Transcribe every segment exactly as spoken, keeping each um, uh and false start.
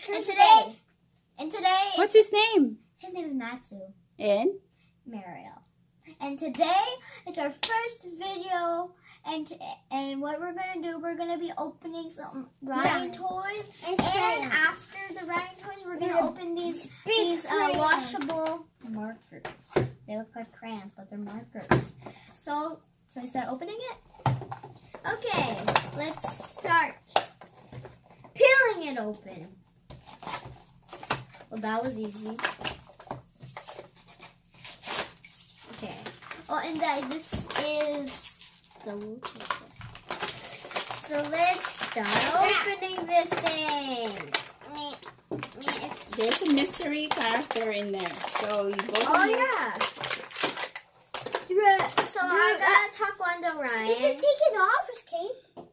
And today, and today, What's his name? His name is Matsu. And? Mariel. And today, it's our first video, and and what we're gonna do, we're gonna be opening some Ryan Yeah. toys, And and crayons. after the Ryan toys, we're gonna Yeah. open these Big these uh, crayons. washable markers. They look like crayons, but they're markers. So, so I start opening it. Okay, let's start peeling it open. Well, that was easy. Okay. Oh, and that this is the So let's start opening this thing. It's, There's a mystery character in there. So you both oh of you- yeah. Yeah, So I got Taekwondo Ryan. You can take it off his cape.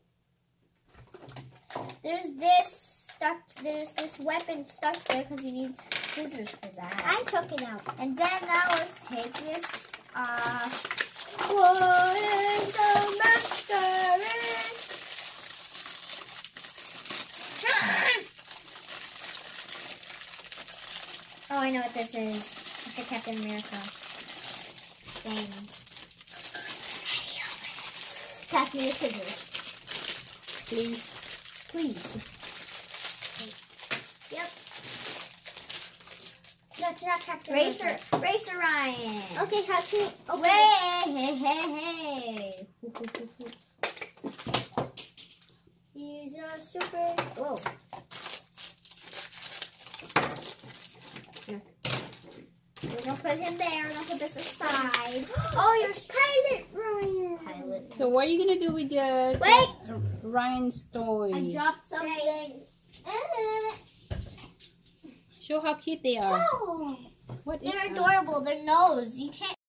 There's this stuck. There's this weapon stuck there because you need scissors for that. I took it out. And then now let's take this off. What is the mystery? Oh, I know what this is. It's the Captain America thing. Pass me the scissors. Please. Please. Yep. No, it's not Captain Racer, America. Racer Ryan. Okay, how to open Way, hey, hey, hey. He's a super. Whoa. We're gonna put him there. We're gonna put this aside. Oh, you're Pilot Ryan. pilot. So what are you going to do with the, Wait. the Ryan's toy? I dropped something. Show how cute they are. Oh, What is they're that? adorable. Their nose. You can't.